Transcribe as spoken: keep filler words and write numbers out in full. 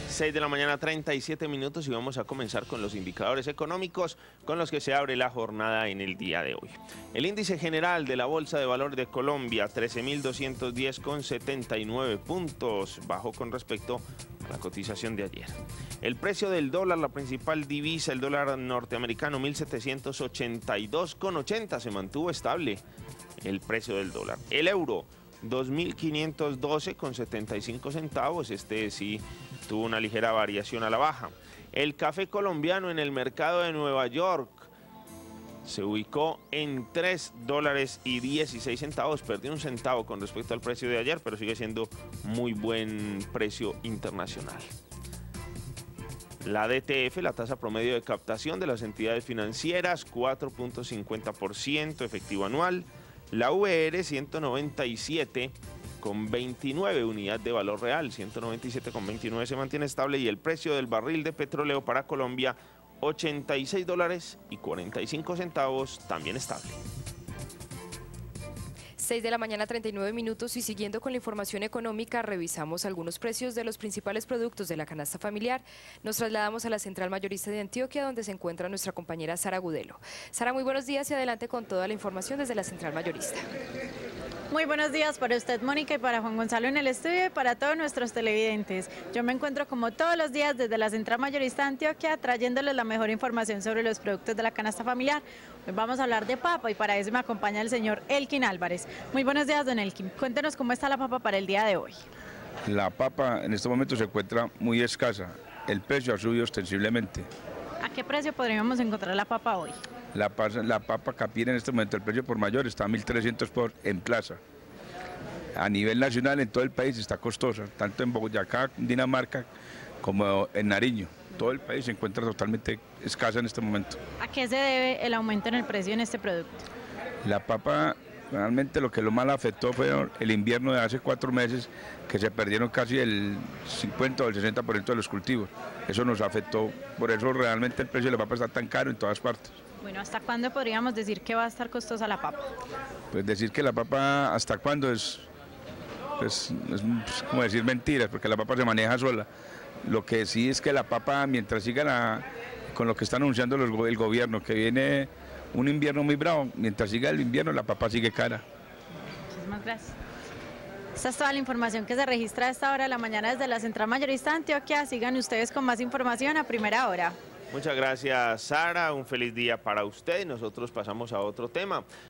seis de la mañana, treinta y siete minutos, y vamos a comenzar con los indicadores económicos con los que se abre la jornada en el día de hoy. El índice general de la Bolsa de Valores de Colombia, trece mil doscientos diez con setenta y nueve puntos, bajó con respecto a la cotización de ayer. El precio del dólar, la principal divisa, el dólar norteamericano, mil setecientos ochenta y dos con ochenta, se mantuvo estable el precio del dólar. El euro, dos mil quinientos doce con setenta y cinco centavos, este sí tuvo una ligera variación a la baja. El café colombiano en el mercado de Nueva York se ubicó en tres dólares y dieciséis centavos, perdió un centavo con respecto al precio de ayer, pero sigue siendo muy buen precio internacional. La D T F, la tasa promedio de captación de las entidades financieras, cuatro punto cincuenta por ciento efectivo anual. La V R, ciento noventa y siete con veintinueve, unidad de valor real, ciento noventa y siete con veintinueve se mantiene estable, y el precio del barril de petróleo para Colombia, ochenta y seis dólares y cuarenta y cinco centavos, también estable. seis de la mañana, treinta y nueve minutos, y siguiendo con la información económica, revisamos algunos precios de los principales productos de la canasta familiar. Nos trasladamos a la Central Mayorista de Antioquia, donde se encuentra nuestra compañera Sara Gudelo. Sara, muy buenos días y adelante con toda la información desde la Central Mayorista. Muy buenos días para usted, Mónica, y para Juan Gonzalo en el estudio y para todos nuestros televidentes. Yo me encuentro como todos los días desde la Central Mayorista de Antioquia trayéndoles la mejor información sobre los productos de la canasta familiar. Hoy vamos a hablar de papa y para eso me acompaña el señor Elkin Álvarez. Muy buenos días, don Elkin. Cuéntenos cómo está la papa para el día de hoy. La papa en este momento se encuentra muy escasa. El precio ha subido ostensiblemente. ¿A qué precio podríamos encontrar la papa hoy? La, la papa capira en este momento, el precio por mayor está a mil trescientos por en plaza. A nivel nacional, en todo el país está costosa, tanto en Boyacá, Dinamarca, como en Nariño. Todo el país se encuentra totalmente escasa en este momento. ¿A qué se debe el aumento en el precio en este producto? La papa, realmente lo que lo mal afectó fue el invierno de hace cuatro meses, que se perdieron casi el cincuenta o el sesenta por ciento de los cultivos. Eso nos afectó, por eso realmente el precio de la papa está tan caro en todas partes. Bueno, ¿hasta cuándo podríamos decir que va a estar costosa la papa? Pues decir que la papa, ¿hasta cuándo? Es, pues, es como decir mentiras, porque la papa se maneja sola. Lo que sí es que la papa, mientras siga la, con lo que está anunciando los, el gobierno, que viene un invierno muy bravo, mientras siga el invierno, la papa sigue cara. Muchísimas gracias. Esta es toda la información que se registra a esta hora de la mañana desde la Central Mayorista de Antioquia. Sigan ustedes con más información a primera hora. Muchas gracias, Sara. Un feliz día para usted. Nosotros pasamos a otro tema.